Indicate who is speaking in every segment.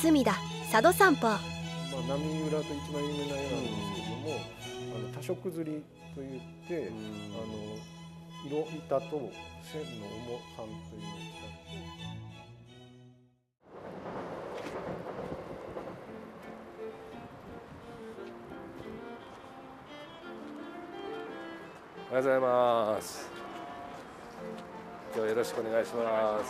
Speaker 1: 隅田佐渡散歩。
Speaker 2: 波浦と一番有名な絵なんですけども、多色刷りといって、色板と線の重さんというのを使って。
Speaker 3: おはようございます。今日はよろしくお願いします。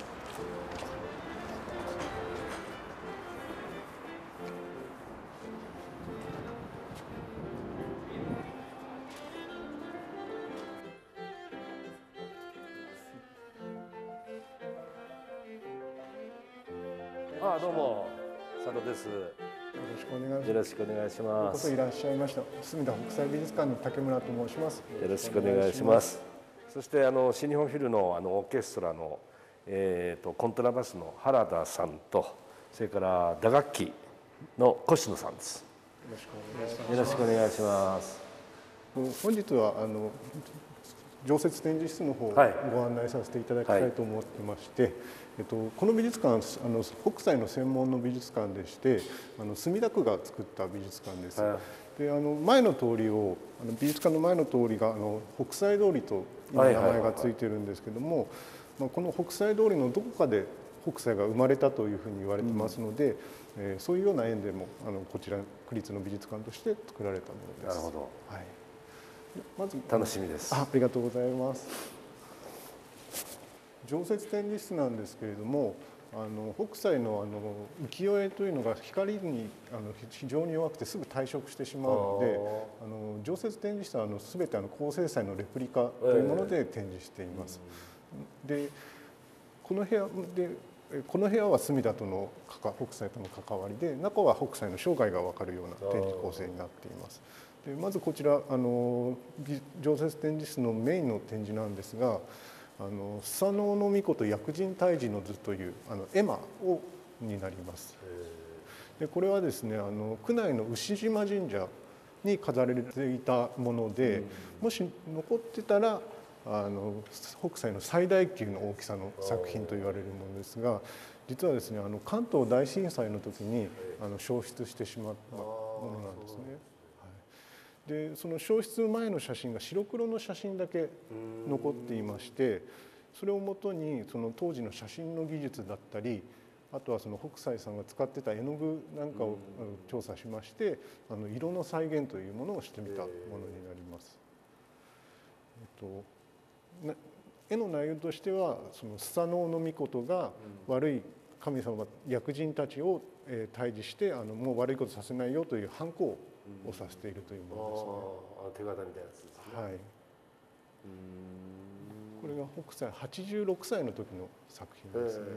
Speaker 3: どうも佐渡です。
Speaker 2: よろしくお願いします。
Speaker 3: よろしくお願いします。
Speaker 2: ようこそいらっしゃいました。隅田北斎美術館の竹村と申します。
Speaker 3: よろしくお願いします。そして新日本フィルのオーケストラのコントラバスの原田さんと、それから打楽器の越野さんです。よろしくお願いします。
Speaker 2: 本日は常設展示室の方をご案内させていただきたいと思ってまして、この美術館北斎の専門の美術館でして、墨田区が作った美術館です。で前の通りを美術館の前の通りが北斎通りと今名前がついてるんですけども、この北斎通りのどこかで北斎が生まれたというふうに言われてますので、そういうような縁でもこちら区立の美術館として作られたものです。
Speaker 3: なるほど。
Speaker 2: はい。まず
Speaker 3: 楽しみです。
Speaker 2: ありがとうございます。常設展示室なんですけれども、北斎の浮世絵というのが光に非常に弱くてすぐ退色してしまうので、常設展示室は全て高精細のレプリカというもので展示しています。でこの部屋は隅田との北斎との関わりで、中は北斎の生涯が分かるような展示構成になっています。でまずこちら常設展示室のメインの展示なんですが、スサノオノミコト薬人退治の図という絵馬になります。でこれはですね区内の牛島神社に飾られていたもので、もし残ってたら北斎の最大級の大きさの作品と言われるものですが、実はですね関東大震災の時に焼失してしまったものなんですね。でその焼失前の写真が白黒の写真だけ残っていまして、それをもとにその当時の写真の技術だったり、あとはその北斎さんが使ってた絵の具なんかを調査しまして、色の再現というものをしてみたものになります。絵の内容としては、そのスサノオノミコトが悪い神様薬人たちを退治して、もう悪いことさせないよという反抗をさせているというものですね。
Speaker 3: 手形みたいなやつですね。
Speaker 2: はい。これが北斎86歳の時の作品ですね。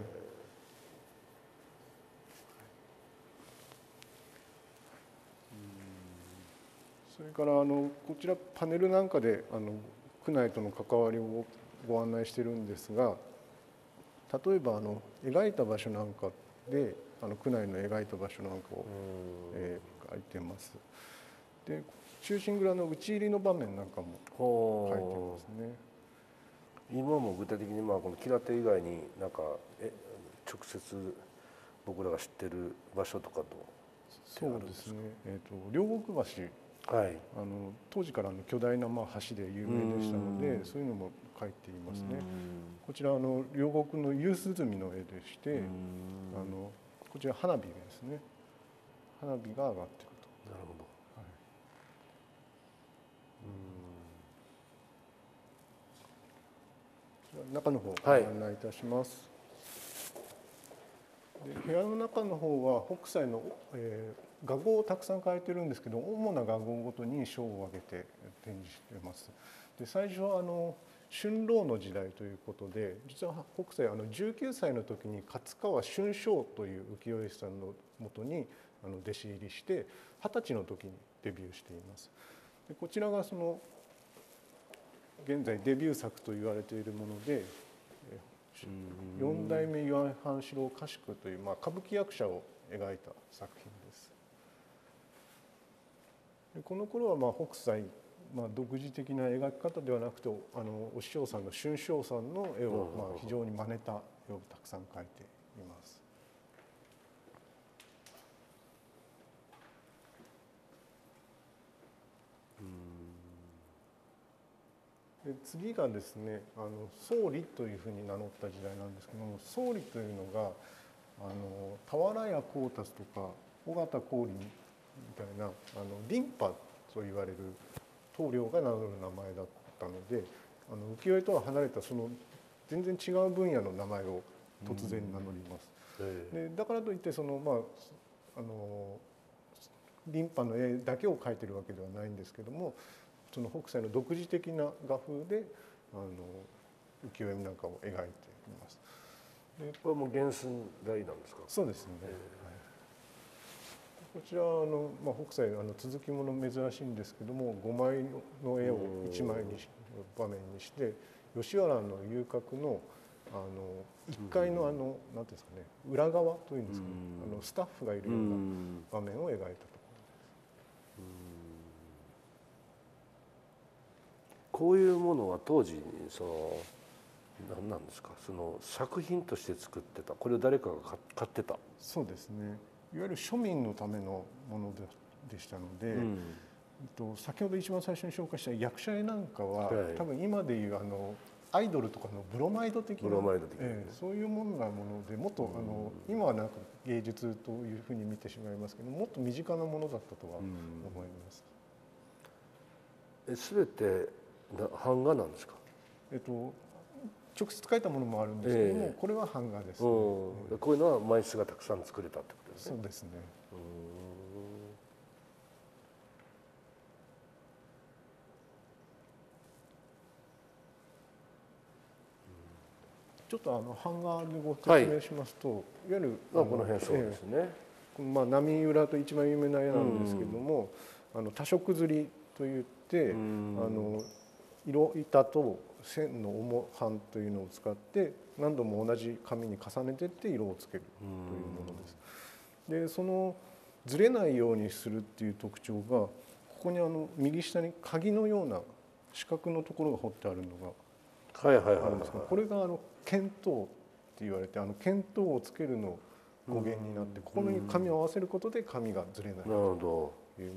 Speaker 2: それからこちらパネルなんかで区内との関わりをご案内してるんですが、例えば描いた場所なんかで区内の描いた場所なんかを描いてます。で忠臣蔵の討ち入りの場面なんかも書いてますね。
Speaker 3: 今も具体的にこの吉良手以外に直接僕らが知ってる場所とかと
Speaker 2: そうですね。両国橋、当時から巨大な橋で有名でしたので、そういうのも書いていますね。こちら両国の夕涼みの絵でして、こちら花火ですね。花火が上がっていくと。
Speaker 3: なるほど。
Speaker 2: 中の方ご案内いたします。で部屋の中の方は北斎の、画号をたくさん描いてるんですけど、主な画号ごとに章を挙げて展示しています。で最初は春朗の時代ということで、実は北斎19歳の時に勝川春章という浮世絵師さんのもとに弟子入りして20歳の時にデビューしています。でこちらがその現在デビュー作と言われているもので、四代目岩井半四郎家宿という歌舞伎役者を描いた作品です。でこの頃は北斎独自的な描き方ではなくて、お師匠さんの春章さんの絵を非常に真似た絵をたくさん描いています。 で次がですね総理というふうに名乗った時代なんですけども、総理というのが俵屋幸達とか尾形光琳みたいな琳派と言われる棟梁が名乗る名前だったので、浮世絵とは離れたその全然違う分野の名前を突然名乗ります。でだからといって琳派の絵だけを描いてるわけではないんですけども、その北斎の独自的な画風で浮世絵なんかを描いています。
Speaker 3: でこれも原寸大なんですか？
Speaker 2: そうですね。こちら北斎続きもの珍しいんですけども、5枚の絵を1枚に場面にして、吉原の遊郭の1階のなんていうんですかね、裏側というんですかね、スタッフがいるような場面を描いたところです。
Speaker 3: こういうものは当時何なんですか、作品として作ってた、これを誰かが買ってた？
Speaker 2: そうですね。いわゆる庶民のためのものでしたので、先ほど一番最初に紹介した役者絵なんかは、多分今でいうアイドルとかのブロマイド的な、そういうものなもので、もっと今はなんか芸術というふうに見てしまいますけど、もっと身近なものだったとは思います。
Speaker 3: 全て版画なんですか？
Speaker 2: 直接描いたものもあるんですけども、これは版画ですね。
Speaker 3: こういうのは枚数がたくさん作れたってことですね。
Speaker 2: そうですね。ちょっと版画でご説明しますと、いわゆる
Speaker 3: この辺そうですね。
Speaker 2: 波裏と一番有名な絵なんですけども、多色刷りといって色板と線の重版というのを使って何度も同じ紙に重ねていって色をつけるというものです。でそのずれないようにするっていう特徴が、ここに右下に鍵のような四角のところが彫ってあるのがあるんですけど、これが見当って言われて、見当をつけるの語源になって、ここに紙を合わせることで紙がずれないというものです。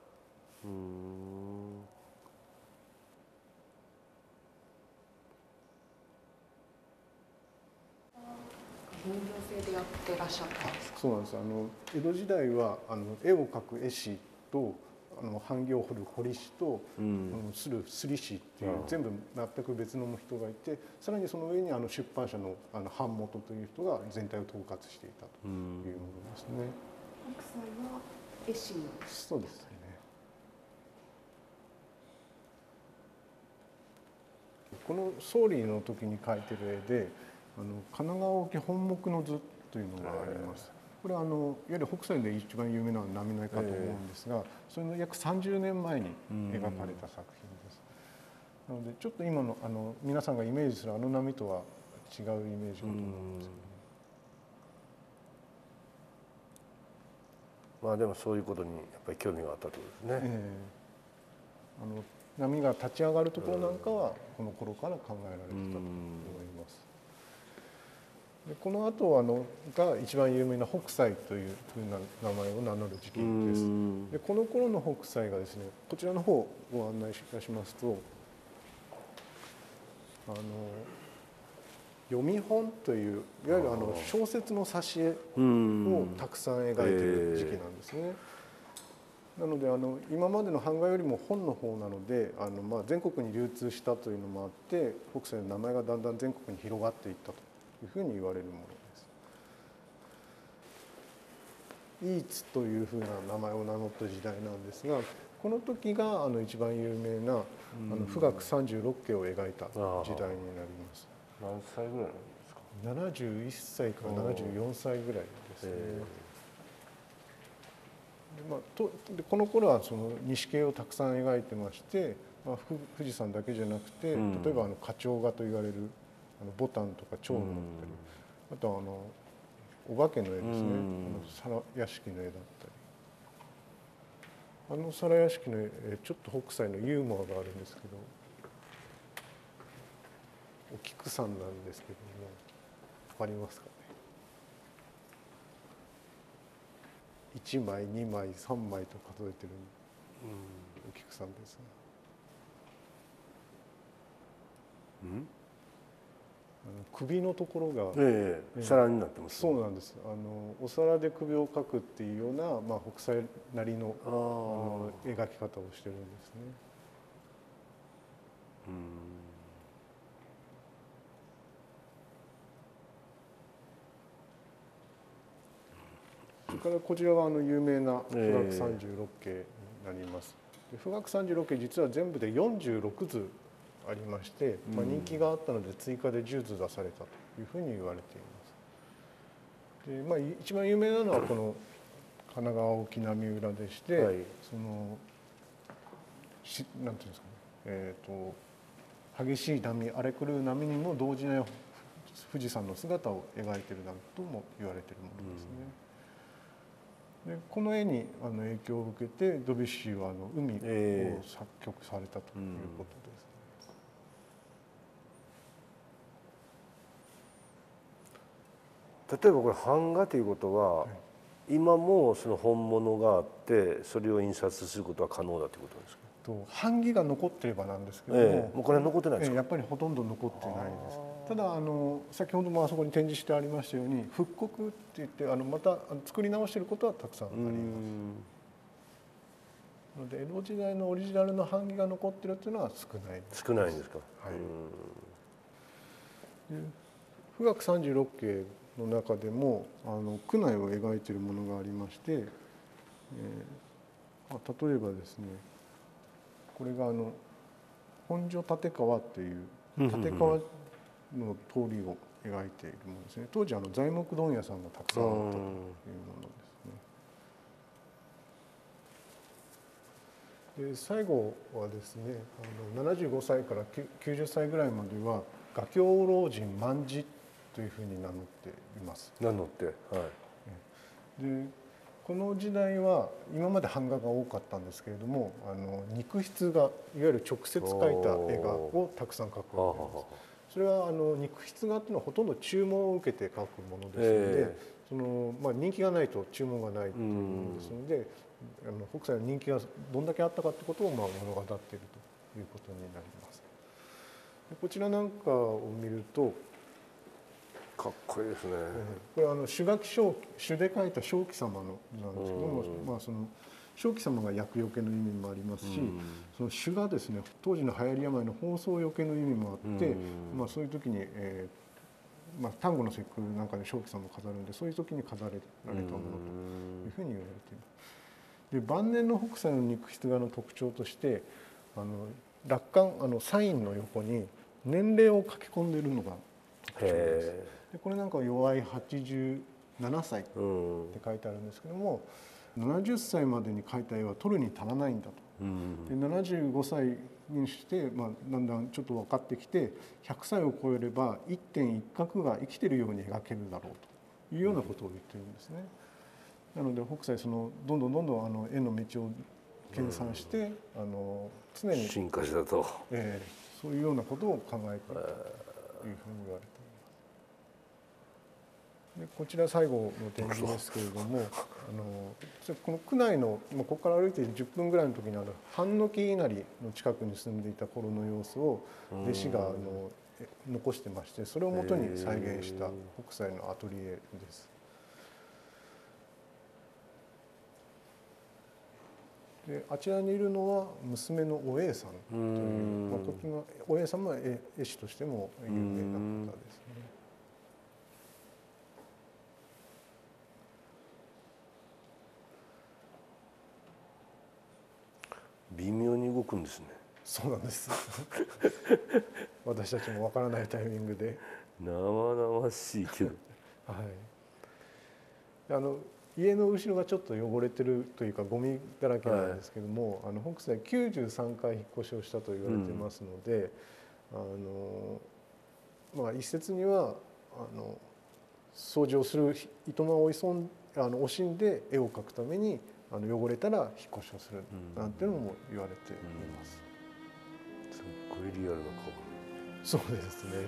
Speaker 1: 分業制でやってらっしゃったんですか？
Speaker 2: そうなんです。江戸時代は絵を描く絵師と版木を彫る彫り師とする摺師っていう全部全く別の人がいて、さらにその上に出版社の版元という人が全体を統括していたというものですね。
Speaker 1: 北斎は絵師？
Speaker 2: そうですね。この総理の時に描いてる絵で神奈川沖本木の図というのがあります。これはいわゆる北斎で一番有名なのは波の絵かと思うんですが、それの約30年前に描かれた作品です。なのでちょっと今の皆さんがイメージする波とは違うイメージかと思うんですけど、
Speaker 3: でもそういうことにやっぱり興味があったということですね。
Speaker 2: 波が立ち上がるところなんかはこの頃から考えられてたと思います。でこの後が一番有名な北斎というふうな名前を名乗る時期です。でこの頃の北斎がですね、こちらの方をご案内いたしますと、読み本といういわゆる小説の挿絵をたくさん描いている時期なんですね。なので今までの版画よりも本の方なので全国に流通したというのもあって、北斎の名前がだんだん全国に広がっていったというふうに言われるものです。イーツというふうな名前を名乗った時代なんですが、この時が一番有名な富岳36景を描いた時代になります。
Speaker 3: 何歳ぐらいなんですか？
Speaker 2: 71歳から74歳ぐらいですね。でこの頃はその錦絵をたくさん描いてまして、富士山だけじゃなくて、例えば花鳥画と言われる牡丹とか蝶のだったり、あとはお化けの絵ですね、皿屋敷の絵だったり、皿屋敷の絵ちょっと北斎のユーモアがあるんですけど、お菊さんなんですけども、分かりますかね。1枚2枚3枚と数えてるお菊さんですが、 首のところが、
Speaker 3: 皿になってます。
Speaker 2: そうなんです。お皿で首をかくっていうような、北斎なりの描き方をしてるんですね。それからこちらは有名な富岳三十六景になります。富岳三十六景実は全部で46図ありまして、人気があったので追加で10図出されたというふうに言われています。で、一番有名なのはこの神奈川沖浪裏でして、なんていうんですかね、激しい波、荒れ狂う波にも動じない富士山の姿を描いているなんとも言われているものですね。でこの絵に影響を受けてドビュッシーは海を作曲されたということです。
Speaker 3: 例えばこれ版画ということは、今もその本物があってそれを印刷することは可能だということですか。
Speaker 2: 版木が残ってればなんですけども、
Speaker 3: もうこれは残ってないですか。
Speaker 2: やっぱりほとんど残ってないです。ただ先ほどもあそこに展示してありましたように復刻って言ってまた作り直していることはたくさんあります。なので江戸時代のオリジナルの版木が残っているというのは少ないです。
Speaker 3: 少ないんですか。
Speaker 2: 富岳三十六景の中でも宮内を描いているものがありまして、例えばですね、これが本所立川っていう立川の通りを描いているものですね。当時材木問屋さんがたくさんあったというものですね。で最後はですね、75歳から90歳ぐらいまでは画狂老人万事というふうに名乗っています。
Speaker 3: 名乗って、はい。
Speaker 2: でこの時代は今まで版画が多かったんですけれども、肉筆がいわゆる直接描いた絵画をたくさん描くわけです。それは肉筆画っていうのはほとんど注文を受けて描くものですので、人気がないと注文がないというものですので、北斎の人気がどんだけあったかってことを物語っているということになります。こちらなんかを見ると
Speaker 3: かっこいいですね。
Speaker 2: これ朱で描いた正気様の図なんですけども、その正気様が厄除けの意味もありますし、その朱がですね、当時の流行り病の放送除けの意味もあって、そういう時に、端午の節句なんかで正気様を飾るんで、そういう時に飾られたものというふうに言われています。で晩年の北斎の肉筆画の特徴として落款サインの横に年齢を書き込んでいるのが特徴です。でこれなんかは弱い87歳って書いてあるんですけども、70歳までに描いた絵は取るに足らないんだと。で75歳にして、だんだんちょっと分かってきて100歳を超えれば一点一画が生きてるように描けるだろうというようなことを言ってるんですね。なので北斎どんどん絵の道を研鑽して、常に
Speaker 3: 進化したと、
Speaker 2: そういうようなことを考えているというふうに言われています。でこちら最後の展示ですけれども、この区内のここから歩いて10分ぐらいの時に半の木稲荷の近くに住んでいた頃の様子を弟子が残してまして、それをもとに再現した北斎のアトリエです。であちらにいるのは娘のお栄さんという、こっちのお栄さんも絵師としても有名な方ですね。
Speaker 3: 微妙に動くんですね。
Speaker 2: そうなんです私たちもわからないタイミングで
Speaker 3: 生々しいけど
Speaker 2: 家の後ろがちょっと汚れてるというかゴミだらけなんですけども、北斎93回引っ越しをしたと言われてますので、一説には掃除をするいとまを惜しんで絵を描くために汚れたら引っ越しをするなんていうのも言われています。
Speaker 3: すっごいリアルな顔。
Speaker 2: そうですね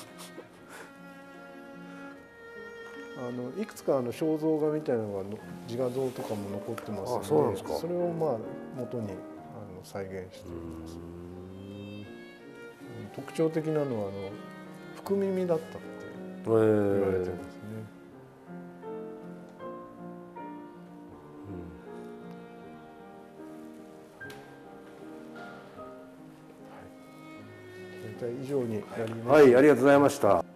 Speaker 2: いくつか肖像画みたいなのが自画像とかも残ってますので、それを元に再現しています。本特徴的なのは福耳だったって言われてますね。大体以上になります。
Speaker 3: はい、ありがとうございました。